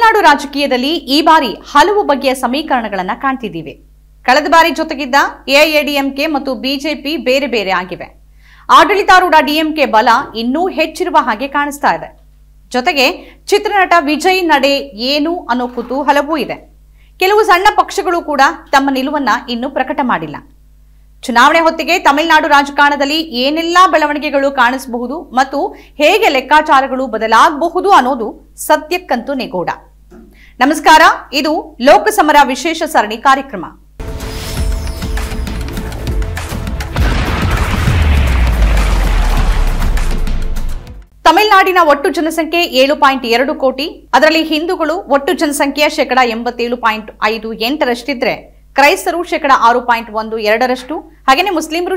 ತಮಿಳುನಾಡು ರಾಜಕೀಯದಲ್ಲಿ ಈ ಬಾರಿ ಹಲವು ಬಗೆಯ ಸಮೀಕರಣಗಳನ್ನು ಕಾಣ್ತಿದ್ದೀವಿ. ಕಳೆದ ಬಾರಿ ಜೊತೆಗಿದ್ದ ಎಐಎಡಿಎಂಕೆ ಮತ್ತು ಬಿಜೆಪಿ ಬೇರೆ ಬೇರೆ ಆಗಿವೆ. ಆಡಳಿತಾರೂಢ ಡಿಎಂಕೆ ಬಲ ಇನ್ನೂ ಹೆಚ್ಚಿರುವ ಹಾಗೆ ಕಾಣಿಸ್ತಾ ಇದೆ. ಜೊತೆಗೆ ಚಿತ್ರನಟ ವಿಜಯ್ ನಡೆ ಏನು ಅನ್ನೋ ಕುತೂಹಲವೂ ಇದೆ. ಕೆಲವು ಸಣ್ಣ ಪಕ್ಷಗಳು ಕೂಡ ತಮ್ಮ ನಿಲುವನ್ನ ಇನ್ನೂ ಪ್ರಕಟ ಮಾಡಿಲ್ಲ. ಚುನಾವಣೆ ಹೊತ್ತಿಗೆ ತಮಿಳುನಾಡು ರಾಜಕಾರಣದಲ್ಲಿ ಏನೆಲ್ಲಾ ಬೆಳವಣಿಗೆಗಳು ಕಾಣಿಸಬಹುದು ಮತ್ತು ಹೇಗೆ ಲೆಕ್ಕಾಚಾರಗಳು ಬದಲಾಗಬಹುದು ಅನ್ನೋದು ಸದ್ಯಕ್ಕಂತೂ ನಿಗೂಢ. ನಮಸ್ಕಾರ, ಇದು ಲೋಕಸಮರ ವಿಶೇಷ ಸರಣಿ ಕಾರ್ಯಕ್ರಮ. ತಮಿಳುನಾಡಿನ ಒಟ್ಟು ಜನಸಂಖ್ಯೆ 7.2 ಕೋಟಿ. ಅದರಲ್ಲಿ ಹಿಂದೂಗಳು ಒಟ್ಟು ಜನಸಂಖ್ಯೆಯ 87.58% ಕ್ರೈಸ್ತರು 6.12%, ಹಾಗೆಯೇ ಮುಸ್ಲಿಮರು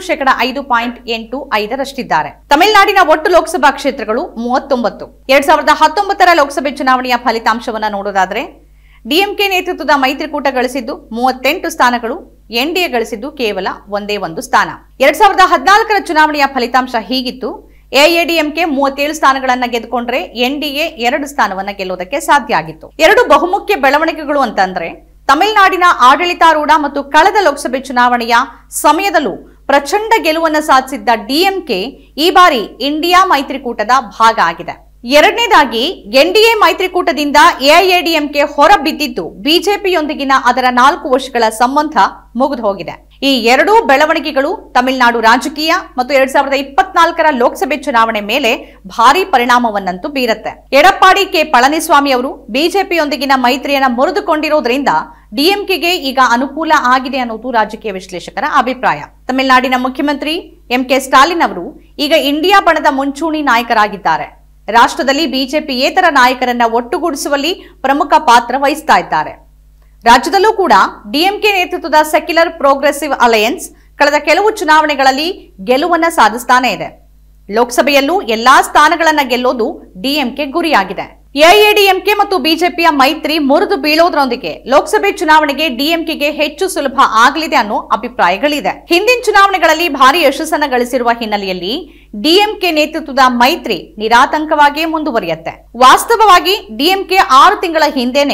5.85% ತಮಿಳುನಾಡಿನ ಒಟ್ಟು ಲೋಕಸಭಾ ಕ್ಷೇತ್ರಗಳು 39. 2019ರ ಲೋಕಸಭೆ ಚುನಾವಣೆಯ ಫಲಿತಾಂಶವನ್ನ ನೋಡೋದಾದ್ರೆ ಡಿಎಂಕೆ ನೇತೃತ್ವದ ಮೈತ್ರಿಕೂಟ ಗಳಿಸಿದ್ದು 38 ಸ್ಥಾನಗಳು, ಎನ್ಡಿಎ ಗಳಿಸಿದ್ದು ಕೇವಲ ಒಂದೇ ಒಂದು ಸ್ಥಾನ. 2014ರ ಚುನಾವಣೆಯ ಫಲಿತಾಂಶ ಹೀಗಿತ್ತು. ಎಐಎಡಿಎಂಕೆ 37 ಸ್ಥಾನಗಳನ್ನ ಗೆದ್ದುಕೊಂಡ್ರೆ ಎನ್ಡಿಎ 2 ಸ್ಥಾನವನ್ನ ಗೆಲ್ಲೋದಕ್ಕೆ ಸಾಧ್ಯ ಆಗಿತ್ತು. ಎರಡು ಬಹುಮುಖ್ಯ ಬೆಳವಣಿಗೆಗಳು ಅಂತಂದ್ರೆ ತಮಿಳುನಾಡಿನ ಆಡಳಿತಾರೂಢ ಮತ್ತು ಕಳೆದ ಲೋಕಸಭೆ ಚುನಾವಣೆಯ ಸಮಯದಲ್ಲೂ ಪ್ರಚಂಡ ಗೆಲುವನ್ನು ಸಾಧಿಸಿದ್ದ ಡಿಎಂಕೆ ಈ ಬಾರಿ ಇಂಡಿಯಾ ಮೈತ್ರಿಕೂಟದ ಭಾಗ ಆಗಿದೆ. ಎರಡನೇದಾಗಿ ಎನ್ಡಿಎ ಮೈತ್ರಿಕೂಟದಿಂದ ಎಐಎಡಿಎಂಕೆ ಹೊರ ಬಿದ್ದಿದ್ದು ಬಿಜೆಪಿಯೊಂದಿಗಿನ ಅದರ 4 ವರ್ಷಗಳ ಸಂಬಂಧ ಮುಗಿದು ಹೋಗಿದೆ. ಈ ಎರಡೂ ಬೆಳವಣಿಗೆಗಳು ತಮಿಳುನಾಡು ರಾಜಕೀಯ ಮತ್ತು 2024ರ ಲೋಕಸಭೆ ಚುನಾವಣೆ ಮೇಲೆ ಭಾರಿ ಪರಿಣಾಮವನ್ನಂತೂ ಬೀರುತ್ತೆ. ಎಡಪ್ಪಾಡಿ ಕೆ ಪಳನಿಸ್ವಾಮಿ ಅವರು ಬಿಜೆಪಿಯೊಂದಿಗಿನ ಮೈತ್ರಿಯನ್ನ ಮುರಿದುಕೊಂಡಿರೋದ್ರಿಂದ ಡಿಎಂಕೆಗೆ ಈಗ ಅನುಕೂಲ ಆಗಿದೆ ಅನ್ನೋದು ರಾಜಕೀಯ ವಿಶ್ಲೇಷಕರ ಅಭಿಪ್ರಾಯ. ತಮಿಳುನಾಡಿನ ಮುಖ್ಯಮಂತ್ರಿ ಎಂಕೆ ಸ್ಟಾಲಿನ್ ಅವರು ಈಗ ಇಂಡಿಯಾ ಬಣದ ಮುಂಚೂಣಿ ನಾಯಕರಾಗಿದ್ದಾರೆ. ರಾಷ್ಟ್ರದಲ್ಲಿ ಬಿಜೆಪಿಯೇತರ ನಾಯಕರನ್ನ ಒಟ್ಟುಗೂಡಿಸುವಲ್ಲಿ ಪ್ರಮುಖ ಪಾತ್ರ ವಹಿಸ್ತಾ ಇದ್ದಾರೆ. ರಾಜ್ಯದಲ್ಲೂ ಕೂಡ ಡಿಎಂಕೆ ನೇತೃತ್ವದ ಸೆಕ್ಯುಲರ್ ಪ್ರೋಗ್ರೆಸಿವ್ ಅಲಯನ್ಸ್ ಕಳೆದ ಕೆಲವು ಚುನಾವಣೆಗಳಲ್ಲಿ ಗೆಲುವನ್ನ ಸಾಧಿಸ್ತಾನೆ ಇದೆ. ಲೋಕಸಭೆಯಲ್ಲೂ ಎಲ್ಲಾ ಸ್ಥಾನಗಳನ್ನ ಗೆಲ್ಲೋದು ಡಿಎಂಕೆ ಗುರಿಯಾಗಿದೆ. ಎಐಎಡಿಎಂಕೆ ಮತ್ತು ಬಿಜೆಪಿಯ ಮೈತ್ರಿ ಮುರಿದು ಬೀಳೋದ್ರೊಂದಿಗೆ ಲೋಕಸಭೆ ಚುನಾವಣೆಗೆ ಡಿಎಂಕೆಗೆ ಹೆಚ್ಚು ಸುಲಭ ಆಗಲಿದೆ ಅನ್ನೋ ಅಭಿಪ್ರಾಯಗಳಿದೆ. ಹಿಂದಿನ ಚುನಾವಣೆಗಳಲ್ಲಿ ಭಾರಿ ಯಶಸ್ಸನ್ನ ಗಳಿಸಿರುವ ಹಿನ್ನೆಲೆಯಲ್ಲಿ ಡಿಎಂಕೆ ನೇತೃತ್ವದ ಮೈತ್ರಿ ನಿರಾತಂಕವಾಗಿ ಮುಂದುವರಿಯುತ್ತೆ. ವಾಸ್ತವವಾಗಿ ಡಿಎಂಕೆ 6 ತಿಂಗಳ ಹಿಂದೆನೆ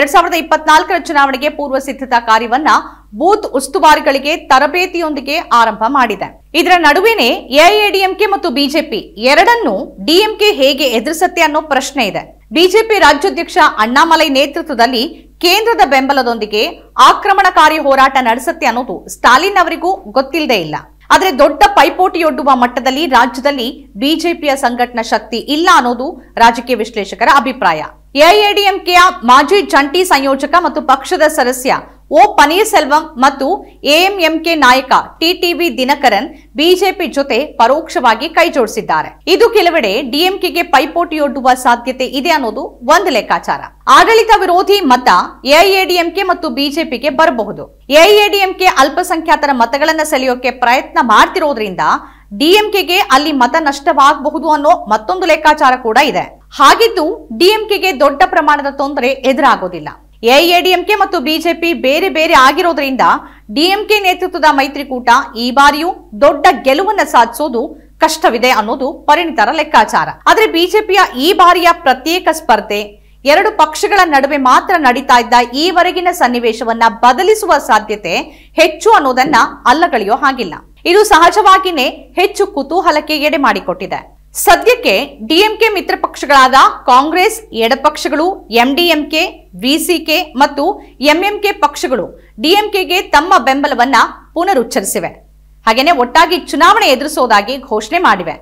2024ರ ಚುನಾವಣೆಗೆ ಪೂರ್ವ ಸಿದ್ಧತಾ ಕಾರ್ಯವನ್ನ ಬೂತ್ ಉಸ್ತುವಾರಿಗಳಿಗೆ ತರಬೇತಿಯೊಂದಿಗೆ ಆರಂಭ ಮಾಡಿದೆ. ಇದರ ನಡುವೆನೇ ಎಐಎಡಿಎಂಕೆ ಮತ್ತು ಬಿಜೆಪಿ ಎರಡನ್ನೂ ಡಿಎಂಕೆ ಹೇಗೆ ಎದುರಿಸುತ್ತೆ ಅನ್ನೋ ಪ್ರಶ್ನೆ ಇದೆ. ಬಿಜೆಪಿ ರಾಜ್ಯಾಧ್ಯಕ್ಷ ಅಣ್ಣಾಮಲೈ ನೇತೃತ್ವದಲ್ಲಿ ಕೇಂದ್ರದ ಬೆಂಬಲದೊಂದಿಗೆ ಆಕ್ರಮಣಕಾರಿ ಹೋರಾಟ ನಡೆಸುತ್ತೆ ಅನ್ನೋದು ಸ್ಟಾಲಿನ್ ಅವರಿಗೂ ಗೊತ್ತಿಲ್ಲದೆ ಇಲ್ಲ. ಆದರೆ ದೊಡ್ಡ ಪೈಪೋಟಿಯೊಡ್ಡುವ ಮಟ್ಟದಲ್ಲಿ ರಾಜ್ಯದಲ್ಲಿ ಬಿಜೆಪಿಯ ಸಂಘಟನಾ ಶಕ್ತಿ ಇಲ್ಲ ಅನ್ನೋದು ರಾಜಕೀಯ ವಿಶ್ಲೇಷಕರ ಅಭಿಪ್ರಾಯ. ಎಐಎಡಿಎಂಕೆಯ ಮಾಜಿ ಜಂಟಿ ಸಂಯೋಜಕ ಮತ್ತು ಪಕ್ಷದ ಸದಸ್ಯ ಓ ಪನ್ನೀರ್ಸೆಲ್ವಂ ಮತ್ತು ಎಎಂಎಂಕೆ ನಾಯಕ ಟಿಟಿವಿ ದಿನಕರನ್ ಬಿಜೆಪಿ ಜೊತೆ ಪರೋಕ್ಷವಾಗಿ ಕೈಜೋಡಿಸಿದ್ದಾರೆ. ಇದು ಕೆಲವೆಡೆ ಡಿಎಂಕೆಗೆ ಪೈಪೋಟಿಯೊಡ್ಡುವ ಸಾಧ್ಯತೆ ಇದೆ ಅನ್ನೋದು ಒಂದು ಲೆಕ್ಕಾಚಾರ. ಆಡಳಿತ ವಿರೋಧಿ ಮತ ಎಐಎಡಿಎಂಕೆ ಮತ್ತು ಬಿಜೆಪಿಗೆ ಬರಬಹುದು. ಎಐಎಡಿಎಂಕೆ ಅಲ್ಪಸಂಖ್ಯಾತರ ಮತಗಳನ್ನ ಸೆಳೆಯೋಕೆ ಪ್ರಯತ್ನ ಮಾಡ್ತಿರೋದ್ರಿಂದ ಡಿಎಂಕೆಗೆ ಅಲ್ಲಿ ಮತ ನಷ್ಟವಾಗಬಹುದು ಅನ್ನೋ ಮತ್ತೊಂದು ಲೆಕ್ಕಾಚಾರ ಕೂಡ ಇದೆ. ಹಾಗಿದ್ದು ಡಿಎಂಕೆಗೆ ದೊಡ್ಡ ಪ್ರಮಾಣದ ತೊಂದರೆ ಎದುರಾಗೋದಿಲ್ಲ. ಎಐಎಡಿಎಂಕೆ ಮತ್ತು ಬಿಜೆಪಿ ಬೇರೆ ಬೇರೆ ಆಗಿರೋದ್ರಿಂದ ಡಿಎಂಕೆ ನೇತೃತ್ವದ ಮೈತ್ರಿಕೂಟ ಈ ಬಾರಿಯೂ ದೊಡ್ಡ ಗೆಲುವನ್ನು ಸಾಧಿಸೋದು ಕಷ್ಟವಿದೆ ಅನ್ನೋದು ಪರಿಣಿತರ ಲೆಕ್ಕಾಚಾರ. ಆದರೆ ಬಿಜೆಪಿಯ ಈ ಬಾರಿಯ ಪ್ರತ್ಯೇಕ ಸ್ಪರ್ಧೆ ಎರಡು ಪಕ್ಷಗಳ ನಡುವೆ ಮಾತ್ರ ನಡೀತಾ ಇದ್ದ ಈವರೆಗಿನ ಸನ್ನಿವೇಶವನ್ನ ಬದಲಿಸುವ ಸಾಧ್ಯತೆ ಹೆಚ್ಚು ಅನ್ನೋದನ್ನ ಅಲ್ಲಗಳೆಯೋ ಹಾಗಿಲ್ಲ. ಇದು ಸಹಜವಾಗಿಯೇ ಹೆಚ್ಚು ಕುತೂಹಲಕ್ಕೆ ಎಡೆ ಮಾಡಿಕೊಟ್ಟಿದೆ. ಸದ್ಯಕ್ಕೆ ಡಿಎಂಕೆ ಮಿತ್ರ ಪಕ್ಷಗಳಾದ ಕಾಂಗ್ರೆಸ್, ಎಡಪಕ್ಷಗಳು, ಎಂಡಿಎಂಕೆ, ವಿಸಿಕೆ ಮತ್ತು ಎಂಎಂಕೆ ಪಕ್ಷಗಳು ಡಿಎಂಕೆಗೆ ತಮ್ಮ ಬೆಂಬಲವನ್ನ ಪುನರುಚ್ಚರಿಸಿವೆ. ಹಾಗೇನೆ ಒಟ್ಟಾಗಿ ಚುನಾವಣೆ ಎದುರಿಸೋದಾಗಿ ಘೋಷಣೆ ಮಾಡಿವೆ.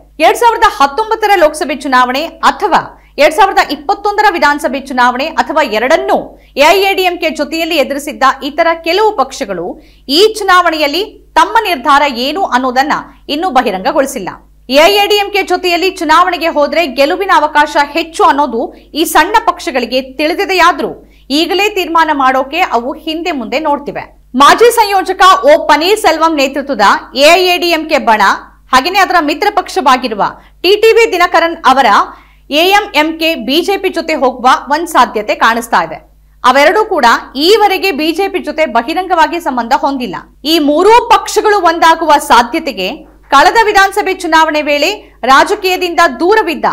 2019ರ ಲೋಕಸಭೆ ಚುನಾವಣೆ ಅಥವಾ 2021ರ ವಿಧಾನಸಭೆ ಚುನಾವಣೆ ಅಥವಾ ಎರಡನ್ನೂ ಎಐಎಡಿಎಂಕೆ ಜೊತೆಯಲ್ಲಿ ಎದುರಿಸಿದ್ದ ಇತರ ಕೆಲವು ಪಕ್ಷಗಳು ಈ ಚುನಾವಣೆಯಲ್ಲಿ ತಮ್ಮ ನಿರ್ಧಾರ ಏನು ಅನ್ನೋದನ್ನ ಇನ್ನೂ ಬಹಿರಂಗಗೊಳಿಸಿಲ್ಲ. ಎಐಎಡಿಎಂಕೆ ಜೊತೆಯಲ್ಲಿ ಚುನಾವಣೆಗೆ ಹೋದ್ರೆ ಗೆಲುವಿನ ಅವಕಾಶ ಹೆಚ್ಚು ಅನ್ನೋದು ಈ ಸಣ್ಣ ಪಕ್ಷಗಳಿಗೆ ತಿಳಿದಿದೆಯಾದ್ರೂ ಈಗಲೇ ತೀರ್ಮಾನ ಮಾಡೋಕೆ ಅವು ಹಿಂದೆ ಮುಂದೆ ನೋಡ್ತಿವೆ. ಮಾಜಿ ಸಂಯೋಜಕ ಓ ಪನ್ನೀರ್ಸೆಲ್ವಂ ನೇತೃತ್ವದ ಎಐಎಡಿಎಂಕೆ ಬಣ ಹಾಗೆಯೇ ಅದರ ಮಿತ್ರ ಪಕ್ಷವಾಗಿರುವ ಟಿಟಿವಿ ದಿನಕರನ್ ಅವರ ಎಎಂಎಂಕೆ ಬಿಜೆಪಿ ಜೊತೆ ಹೋಗುವ ಒಂದ್ ಸಾಧ್ಯತೆ ಕಾಣಿಸ್ತಾ ಇದೆ. ಅವೆರಡೂ ಕೂಡ ಈವರೆಗೆ ಬಿಜೆಪಿ ಜೊತೆ ಬಹಿರಂಗವಾಗಿ ಸಂಬಂಧ ಹೊಂದಿಲ್ಲ. ಈ ಮೂರೂ ಪಕ್ಷಗಳು ಒಂದಾಗುವ ಸಾಧ್ಯತೆಗೆ ಕಳೆದ ವಿಧಾನಸಭೆ ಚುನಾವಣೆ ವೇಳೆ ರಾಜಕೀಯದಿಂದ ದೂರವಿದ್ದ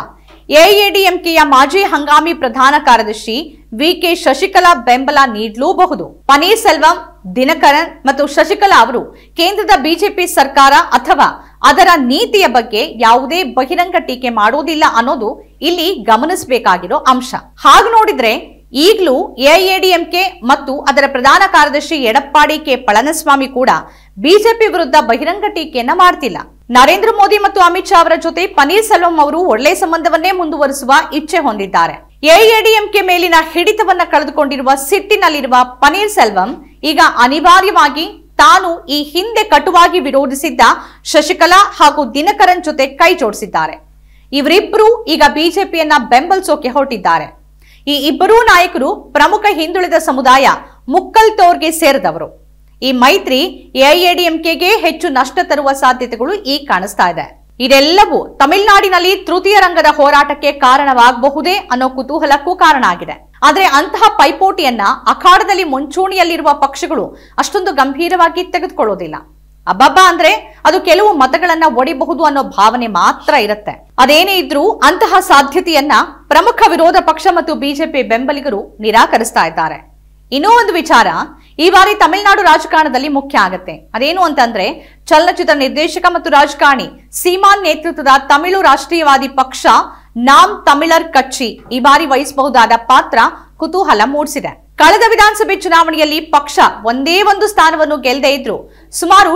ಎಐಎಡಿಎಂಕೆಯ ಮಾಜಿ ಹಂಗಾಮಿ ಪ್ರಧಾನ ಕಾರ್ಯದರ್ಶಿ ವಿಕೆ ಶಶಿಕಲಾ ಬೆಂಬಲ ನೀಡಲೂಬಹುದು. ಪನ್ನೀರ್ ಸೆಲ್ವಂ, ದಿನಕರನ್ ಮತ್ತು ಶಶಿಕಲಾ ಅವರು ಕೇಂದ್ರದ ಬಿಜೆಪಿ ಸರ್ಕಾರ ಅಥವಾ ಅದರ ನೀತಿಯ ಬಗ್ಗೆ ಯಾವುದೇ ಬಹಿರಂಗ ಟೀಕೆ ಮಾಡೋದಿಲ್ಲ ಅನ್ನೋದು ಇಲ್ಲಿ ಗಮನಿಸಬೇಕಾಗಿರೋ ಅಂಶ. ಹಾಗೆ ನೋಡಿದ್ರೆ ಈಗಲೂ ಎಐಎಡಿಎಂಕೆ ಮತ್ತು ಅದರ ಪ್ರಧಾನ ಕಾರ್ಯದರ್ಶಿ ಎಡಪ್ಪಾಡಿ ಕೆ ಪಳನಿಸ್ವಾಮಿ ಕೂಡ ಬಿಜೆಪಿ ವಿರುದ್ಧ ಬಹಿರಂಗ ಟೀಕೆಯನ್ನ ಮಾಡ್ತಿಲ್ಲ. ನರೇಂದ್ರ ಮೋದಿ ಮತ್ತು ಅಮಿತ್ ಶಾ ಅವರ ಜೊತೆ ಪನ್ನೀರ್ ಸೆಲ್ವಂ ಅವರು ಒಳ್ಳೆಯ ಸಂಬಂಧವನ್ನೇ ಮುಂದುವರಿಸುವ ಇಚ್ಛೆ ಹೊಂದಿದ್ದಾರೆ. ಎಐಎಡಿಎಂಕೆ ಮೇಲಿನ ಹಿಡಿತವನ್ನ ಕಳೆದುಕೊಂಡಿರುವ ಸಿಟ್ಟಿನಲ್ಲಿರುವ ಪನ್ನೀರ್ ಸೆಲ್ವಂ ಈಗ ಅನಿವಾರ್ಯವಾಗಿ ತಾನು ಈ ಹಿಂದೆ ಕಟುವಾಗಿ ವಿರೋಧಿಸಿದ್ದ ಶಶಿಕಲಾ ಹಾಗೂ ದಿನಕರನ್ ಜೊತೆ ಕೈ ಜೋಡಿಸಿದ್ದಾರೆ. ಇವರಿಬ್ಬರು ಈಗ ಬಿಜೆಪಿಯನ್ನ ಬೆಂಬಲಿಸೋಕೆ ಹೊರಟಿದ್ದಾರೆ. ಈ ಇಬ್ಬರೂ ನಾಯಕರು ಪ್ರಮುಖ ಹಿಂದುಳಿದ ಸಮುದಾಯ ಮುಕ್ಕಲ್ತೋರ್ಗೆ ಸೇರಿದವರು. ಈ ಮೈತ್ರಿ ಎಐಎಡಿಎಂಕೆಗೆ ಹೆಚ್ಚು ನಷ್ಟ ತರುವ ಸಾಧ್ಯತೆಗಳು ಈಗ ಕಾಣಿಸ್ತಾ ಇದೆ. ಇದೆಲ್ಲವೂ ತಮಿಳುನಾಡಿನಲ್ಲಿ ತೃತೀಯ ರಂಗದ ಹೋರಾಟಕ್ಕೆ ಕಾರಣವಾಗಬಹುದೇ ಅನ್ನೋ ಕುತೂಹಲಕ್ಕೂ ಕಾರಣ ಆಗಿದೆ. ಆದ್ರೆ ಅಂತಹ ಪೈಪೋಟಿಯನ್ನ ಅಖಾಡದಲ್ಲಿ ಮುಂಚೂಣಿಯಲ್ಲಿರುವ ಪಕ್ಷಗಳು ಅಷ್ಟೊಂದು ಗಂಭೀರವಾಗಿ ತೆಗೆದುಕೊಳ್ಳೋದಿಲ್ಲ. ಅಬ್ಬಬ್ಬ ಅಂದ್ರೆ ಅದು ಕೆಲವು ಮತಗಳನ್ನ ಒಡಿಬಹುದು ಅನ್ನೋ ಭಾವನೆ ಮಾತ್ರ ಇರುತ್ತೆ. ಅದೇನೇ ಇದ್ರೂ ಅಂತಹ ಸಾಧ್ಯತೆಯನ್ನ ಪ್ರಮುಖ ವಿರೋಧ ಪಕ್ಷ ಮತ್ತು ಬಿಜೆಪಿ ಬೆಂಬಲಿಗರು ನಿರಾಕರಿಸ್ತಾ ಇದ್ದಾರೆ. ಇನ್ನೂ ಒಂದು ವಿಚಾರ ಈ ಬಾರಿ ತಮಿಳುನಾಡು ರಾಜಕಾರಣದಲ್ಲಿ ಮುಖ್ಯ ಆಗತ್ತೆ. ಅದೇನು ಅಂತಂದ್ರೆ ಚಲನಚಿತ್ರ ನಿರ್ದೇಶಕ ಮತ್ತು ರಾಜಕಾರಣಿ ಸೀಮಾನ್ ನೇತೃತ್ವದ ತಮಿಳು ರಾಷ್ಟ್ರೀಯವಾದಿ ಪಕ್ಷ ನಾಮ್ ತಮಿಳರ್ ಕಚ್ಚಿ ಈ ಬಾರಿ ವಹಿಸಬಹುದಾದ ಪಾತ್ರ ಕುತೂಹಲ ಮೂಡಿಸಿದೆ. ಕಳೆದ ವಿಧಾನಸಭೆ ಚುನಾವಣೆಯಲ್ಲಿ ಪಕ್ಷ ಒಂದೇ ಒಂದು ಸ್ಥಾನವನ್ನು ಗೆಲ್ಲದೇ ಇದ್ರು ಸುಮಾರು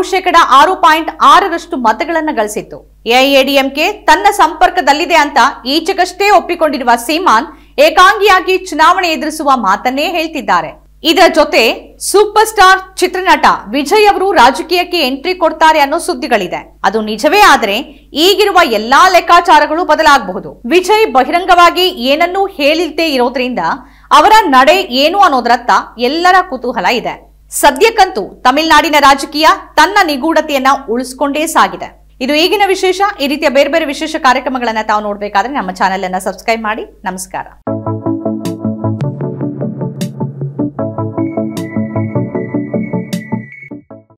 6.6% ಮತಗಳನ್ನು ಗಳಿಸಿತ್ತು. ಎಐಎಡಿಎಂಕೆ ತನ್ನ ಸಂಪರ್ಕದಲ್ಲಿದೆ ಅಂತ ಈಚೆಗಷ್ಟೇ ಒಪ್ಪಿಕೊಂಡಿರುವ ಸೀಮಾನ್ ಏಕಾಂಗಿಯಾಗಿ ಚುನಾವಣೆ ಎದುರಿಸುವ ಮಾತನ್ನೇ ಹೇಳ್ತಿದ್ದಾರೆ. ಇದರ ಜೊತೆ ಸೂಪರ್ ಸ್ಟಾರ್ ಚಿತ್ರನಟ ವಿಜಯ್ ಅವರು ರಾಜಕೀಯಕ್ಕೆ ಎಂಟ್ರಿ ಕೊಡ್ತಾರೆ ಅನ್ನೋ ಸುದ್ದಿಗಳಿದೆ. ಅದು ನಿಜವೇ ಆದ್ರೆ ಈಗಿರುವ ಎಲ್ಲಾ ಲೆಕ್ಕಾಚಾರಗಳು ಬದಲಾಗಬಹುದು. ವಿಜಯ್ ಬಹಿರಂಗವಾಗಿ ಏನನ್ನೂ ಹೇಳಿಲ್ದೇ ಇರೋದ್ರಿಂದ ಅವರ ನಡೆ ಏನು ಅನ್ನೋದ್ರತ್ತ ಎಲ್ಲರ ಕುತೂಹಲ ಇದೆ. ಸದ್ಯಕ್ಕಂತೂ ತಮಿಳುನಾಡಿನ ರಾಜಕೀಯ ತನ್ನ ನಿಗೂಢತೆಯನ್ನ ಉಳಿಸಿಕೊಂಡೇ ಸಾಗಿದೆ. ಇದು ಈಗಿನ ವಿಶೇಷ. ಈ ರೀತಿಯ ಬೇರೆ ಬೇರೆ ವಿಶೇಷ ಕಾರ್ಯಕ್ರಮಗಳನ್ನ ತಾವು ನೋಡ್ಬೇಕಾದ್ರೆ ನಮ್ಮ ಚಾನೆಲ್ ಅನ್ನ ಸಬ್ಸ್ಕ್ರೈಬ್ ಮಾಡಿ. ನಮಸ್ಕಾರ.